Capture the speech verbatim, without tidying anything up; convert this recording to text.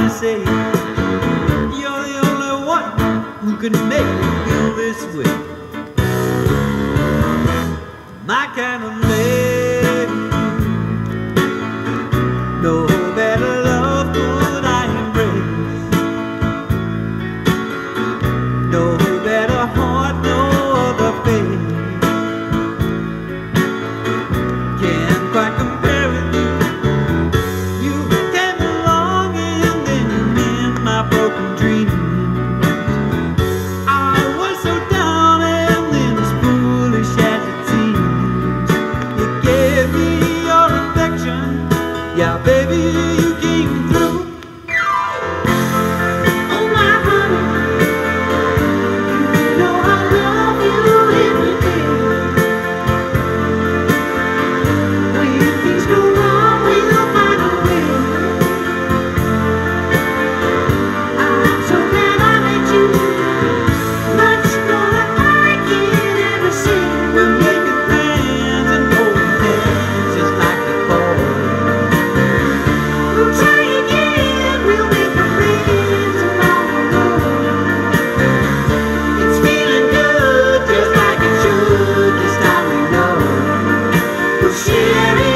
to say you're the only one who can make me feel this way. My kind of lady, no better love could I embrace. No better heart, no other face can quite compare with you. You came along and then you mend my broken dreams. I was so down and then as foolish as it seems. You gave me your affection, yeah baby, you came through. Oh my honey, you know I love you every day. When things go wrong, we'll find a way. I'm so glad I met you, much more than I can ever see. We're making plans and holding hands just like before. We'll try again, we'll make amends along the road. It's feeling good just like it should, this time we know. We'll share it.